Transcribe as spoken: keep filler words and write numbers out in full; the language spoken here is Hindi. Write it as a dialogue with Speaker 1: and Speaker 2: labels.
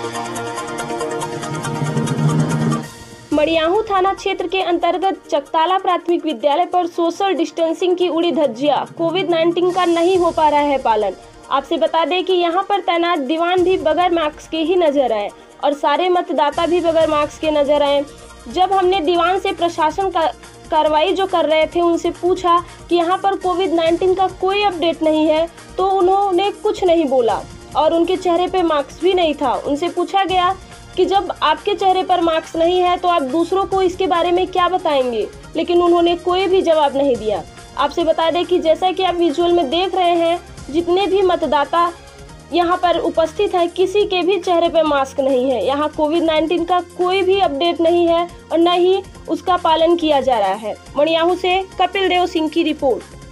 Speaker 1: मड़ियाहू थाना क्षेत्र के अंतर्गत चकताला प्राथमिक विद्यालय पर सोशल डिस्टेंसिंग की उड़ी धज्जियां। कोविड नाइन्टीन का नहीं हो पा रहा है पालन। आपसे बता दें कि यहां पर तैनात दीवान भी बगैर मास्क के ही नजर आए और सारे मतदाता भी बगैर मास्क के नजर आए। जब हमने दीवान से प्रशासन का कार्रवाई जो कर रहे थे उनसे पूछा कि यहाँ पर कोविड नाइन्टीन का कोई अपडेट नहीं है, तो उन्होंने कुछ नहीं बोला और उनके चेहरे पे मास्क भी नहीं था। उनसे पूछा गया कि जब आपके चेहरे पर मास्क नहीं है तो आप दूसरों को इसके बारे में क्या बताएंगे, लेकिन उन्होंने कोई भी जवाब नहीं दिया। आपसे बता दें कि जैसा कि आप विजुअल में देख रहे हैं, जितने भी मतदाता यहाँ पर उपस्थित हैं, किसी के भी चेहरे पर मास्क नहीं है। यहाँ कोविड नाइन्टीन का कोई भी अपडेट नहीं है और न ही उसका पालन किया जा रहा है। मड़ियाहू से कपिल देव सिंह की रिपोर्ट।